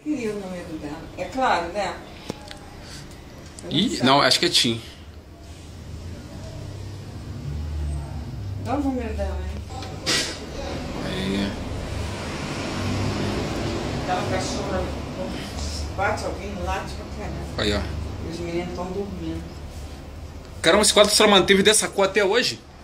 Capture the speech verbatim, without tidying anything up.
Queria o número dela. É claro, né? Ih, não, acho que é Tim. Dá o número dela, hein? Aí. Aquela cachorra bate alguém, late pra caramba. Aí, ó. Os meninos estão dormindo. Caramba, esse quadro só manteve dessa cor até hoje?